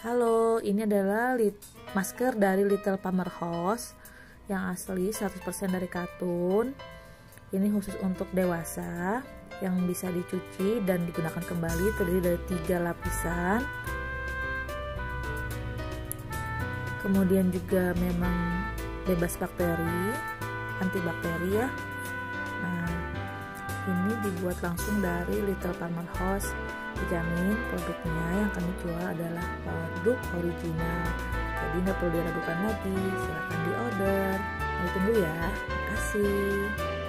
Halo, ini adalah masker dari Little Plumber House yang asli 100% dari katun. Ini khusus untuk dewasa yang bisa dicuci dan digunakan kembali, terdiri dari 3 lapisan. Kemudian juga memang bebas bakteri, antibakteri ya. Nah, ini dibuat langsung dari Little Plumber House. Dijamin produknya yang kami jual adalah produk original, jadi nggak perlu diragukan lagi. Silahkan di order. Tunggu ya. Terima kasih.